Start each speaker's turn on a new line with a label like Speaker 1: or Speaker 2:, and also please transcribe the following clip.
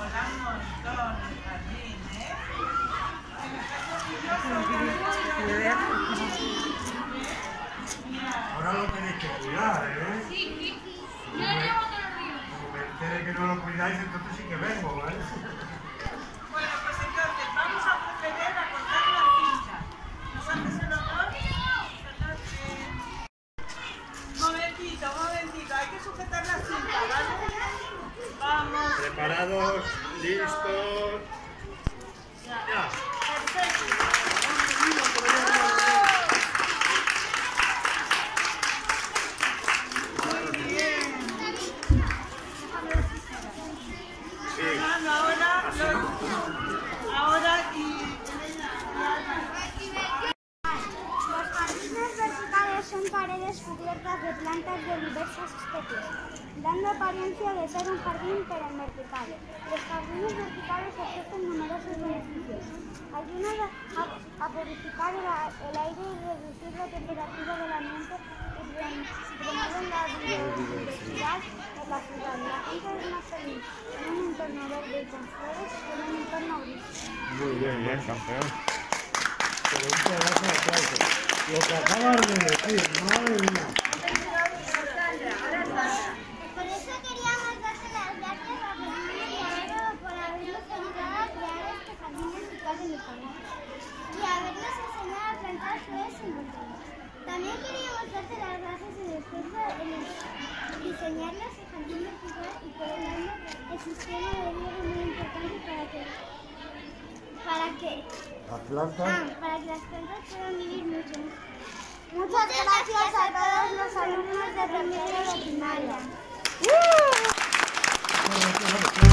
Speaker 1: mola un montón el jardín, ¿eh?
Speaker 2: Ahora lo tenéis que cuidar, ¿eh?
Speaker 3: Sí. Yo lo llevo todos los días.
Speaker 2: Como me entere que no lo cuidáis, entonces sí que vengo, ¿vale?
Speaker 1: Bueno, pues entonces vamos a proceder a cortar la cinta. ¿Nos haces el honor? Momentito, hay que sujetar la cinta, ¿vale? Vamos.
Speaker 2: Preparados, listos. Ya.
Speaker 1: Perfecto. Muy bien. Ahora
Speaker 4: Los jardines verticales son paredes cubiertas de plantas de diversas especies, dando apariencia de ser un jardín pero en vertical. Los jardines verticales ofrecen numerosos beneficios. Ayudan a purificar el aire y reducir la temperatura del ambiente y promueven la biodiversidad en la ciudad. La gente es más feliz en un entorno verde y con flores que en un entorno gris.
Speaker 5: Muy bien, campeón.
Speaker 2: Pero un pedazo de aplauso. Lo que acabas de decir, madre mía.
Speaker 4: Por eso queríamos darte las gracias a Fernando y a Vero por habernos ayudado a crear este jardín vertical en el canal y habernos enseñado a plantar flores en montaña. También queríamos darte las gracias en el esfuerzo en diseñarles el jardín vertical y por el tanto el sistema de riego es muy importante para que las plantas puedan vivir mucho. Muchas gracias a todos los alumnos de primero de primaria.